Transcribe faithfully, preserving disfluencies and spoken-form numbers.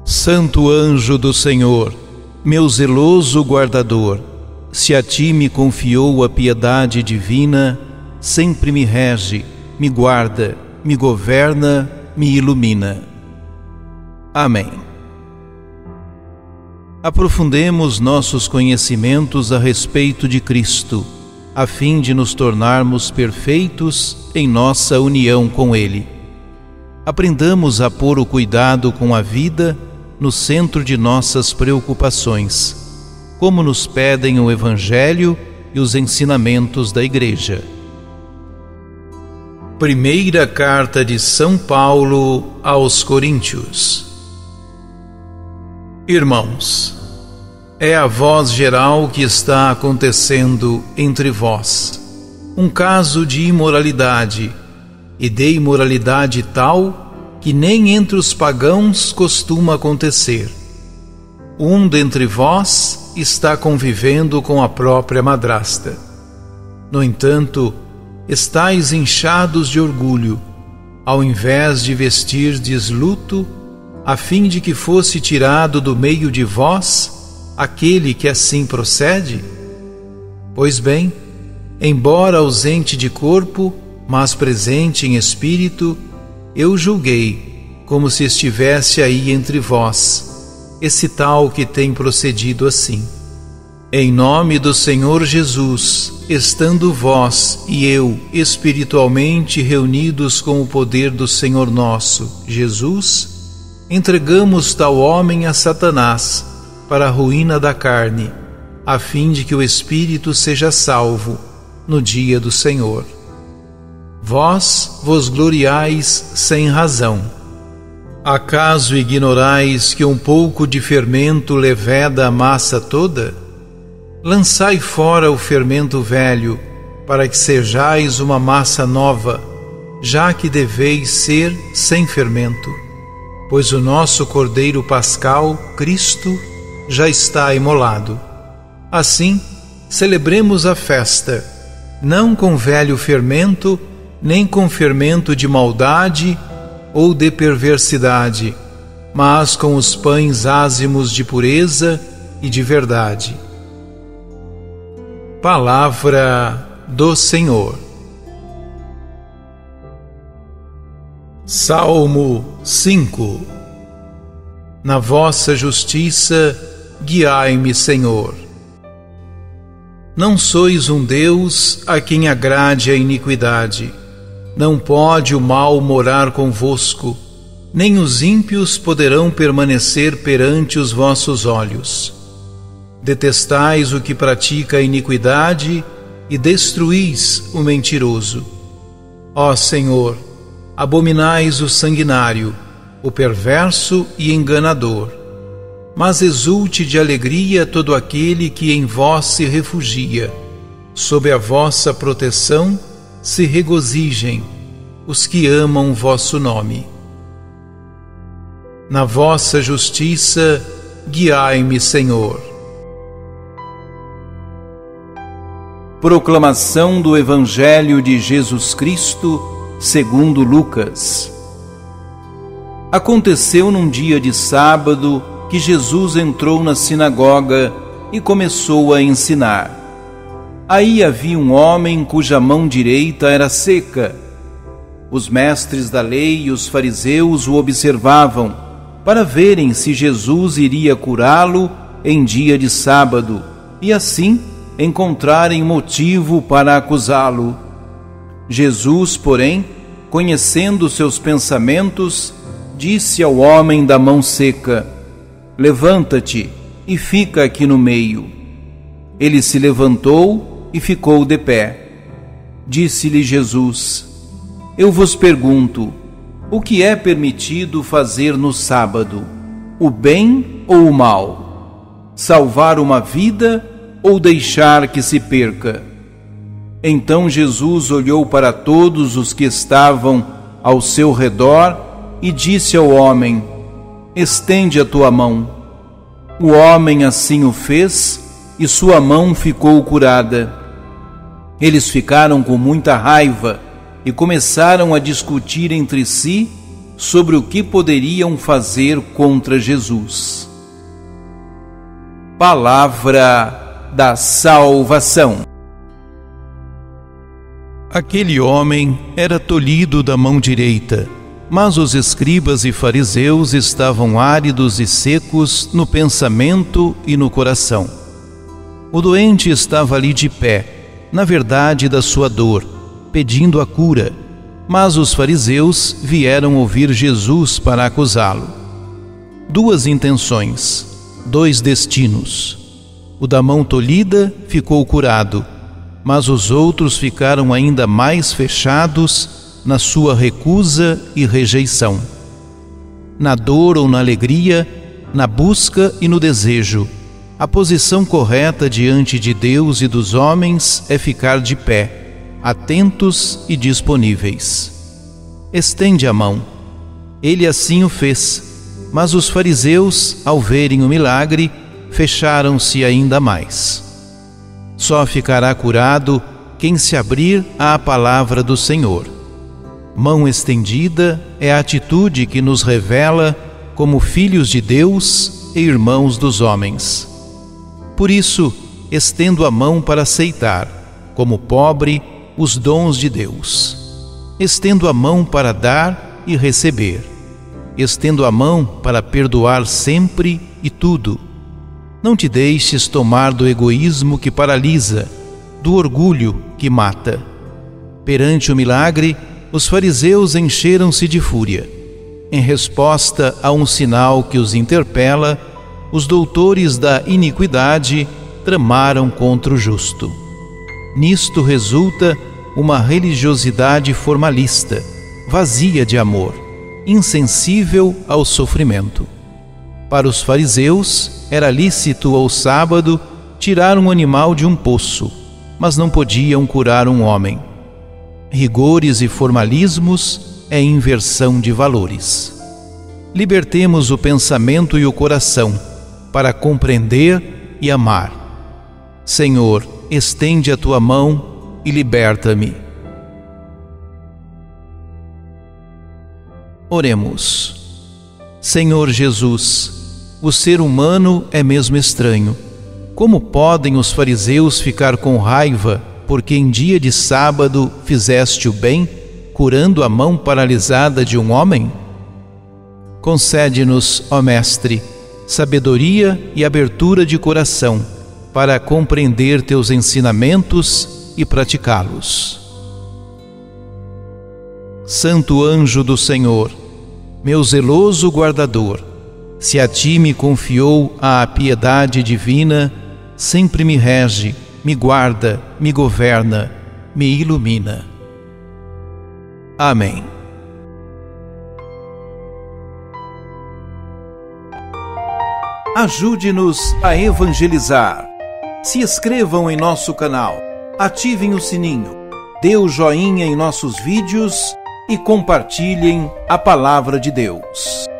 Santo anjo do Senhor, meu zeloso guardador, se a ti me confiou a piedade divina, sempre me rege, me guarda, me governa, me ilumina. Amém. Aprofundemos nossos conhecimentos a respeito de Cristo, a fim de nos tornarmos perfeitos em nossa união com Ele. Aprendamos a pôr o cuidado com a vida no centro de nossas preocupações, como nos pedem o Evangelho e os ensinamentos da Igreja. Primeira Carta de São Paulo aos Coríntios. Irmãos, é a voz geral que está acontecendo entre vós um caso de imoralidade, e de imoralidade tal que nem entre os pagãos costuma acontecer. Um dentre vós está convivendo com a própria madrasta. No entanto, estáis inchados de orgulho, ao invés de vestirdes luto, a fim de que fosse tirado do meio de vós aquele que assim procede? Pois bem, embora ausente de corpo, mas presente em espírito, eu julguei, como se estivesse aí entre vós, esse tal que tem procedido assim. Em nome do Senhor Jesus, estando vós e eu espiritualmente reunidos com o poder do Senhor nosso, Jesus, entregamos tal homem a Satanás, para a ruína da carne, a fim de que o espírito seja salvo no dia do Senhor. Vós vos gloriais sem razão. Acaso ignorais que um pouco de fermento leveda a massa toda? Lançai fora o fermento velho, para que sejais uma massa nova, já que deveis ser sem fermento. Pois o nosso Cordeiro Pascal, Cristo, já está imolado. Assim, celebremos a festa, não com velho fermento, nem com fermento de maldade ou de perversidade, mas com os pães ázimos de pureza e de verdade. Palavra do Senhor. Salmo cinco. Na vossa justiça, guiai-me, Senhor. Não sois um Deus a quem agrade a iniquidade. Não pode o mal morar convosco, nem os ímpios poderão permanecer perante os vossos olhos. Detestais o que pratica a iniquidade e destruís o mentiroso. Ó Senhor, abominais o sanguinário, o perverso e enganador. Mas exulte de alegria todo aquele que em vós se refugia. Sob a vossa proteção se regozijem os que amam vosso nome. Na vossa justiça, guiai-me, Senhor. Proclamação do Evangelho de Jesus Cristo, segundo Lucas. Aconteceu num dia de sábado que Jesus entrou na sinagoga e começou a ensinar. Aí havia um homem cuja mão direita era seca. Os mestres da lei e os fariseus o observavam, para verem se Jesus iria curá-lo em dia de sábado, e assim encontrarem motivo para acusá-lo. Jesus, porém, conhecendo seus pensamentos, disse ao homem da mão seca: levanta-te e fica aqui no meio. Ele se levantou e ficou de pé. Disse-lhe Jesus: eu vos pergunto, o que é permitido fazer no sábado, o bem ou o mal? Salvar uma vida ou deixar que se perca? Então Jesus olhou para todos os que estavam ao seu redor e disse ao homem: estende a tua mão. O homem assim o fez e sua mão ficou curada. Eles ficaram com muita raiva e começaram a discutir entre si sobre o que poderiam fazer contra Jesus. Palavra da salvação. Aquele homem era tolhido da mão direita, mas os escribas e fariseus estavam áridos e secos no pensamento e no coração. O doente estava ali de pé, na verdade da sua dor, pedindo a cura, mas os fariseus vieram ouvir Jesus para acusá-lo. Duas intenções, dois destinos. O da mão tolhida ficou curado, mas os outros ficaram ainda mais fechados na sua recusa e rejeição. Na dor ou na alegria, na busca e no desejo, a posição correta diante de Deus e dos homens é ficar de pé, atentos e disponíveis. Estende a mão. Ele assim o fez, mas os fariseus, ao verem o milagre, fecharam-se ainda mais. Só ficará curado quem se abrir à palavra do Senhor. Mão estendida é a atitude que nos revela como filhos de Deus e irmãos dos homens. Por isso, estendo a mão para aceitar, como pobre, os dons de Deus. Estendo a mão para dar e receber. Estendo a mão para perdoar sempre e tudo. Não te deixes tomar do egoísmo que paralisa, do orgulho que mata. Perante o milagre, os fariseus encheram-se de fúria. Em resposta a um sinal que os interpela, os doutores da iniquidade tramaram contra o justo. Nisto resulta uma religiosidade formalista, vazia de amor, insensível ao sofrimento. Para os fariseus, era lícito ao sábado tirar um animal de um poço, mas não podiam curar um homem. Rigores e formalismos é inversão de valores. Libertemos o pensamento e o coração para compreender e amar. Senhor, estende a tua mão e liberta-me. Oremos. Senhor Jesus, o ser humano é mesmo estranho. Como podem os fariseus ficar com raiva porque em dia de sábado fizeste o bem, curando a mão paralisada de um homem? Concede-nos, ó Mestre, sabedoria e abertura de coração para compreender teus ensinamentos e praticá-los. Santo anjo do Senhor, meu zeloso guardador, se a ti me confiou a piedade divina, sempre me rege, me guarda, me governa, me ilumina. Amém. Ajude-nos a evangelizar. Se inscrevam em nosso canal, ativem o sininho, dê o joinha em nossos vídeos e compartilhem a palavra de Deus.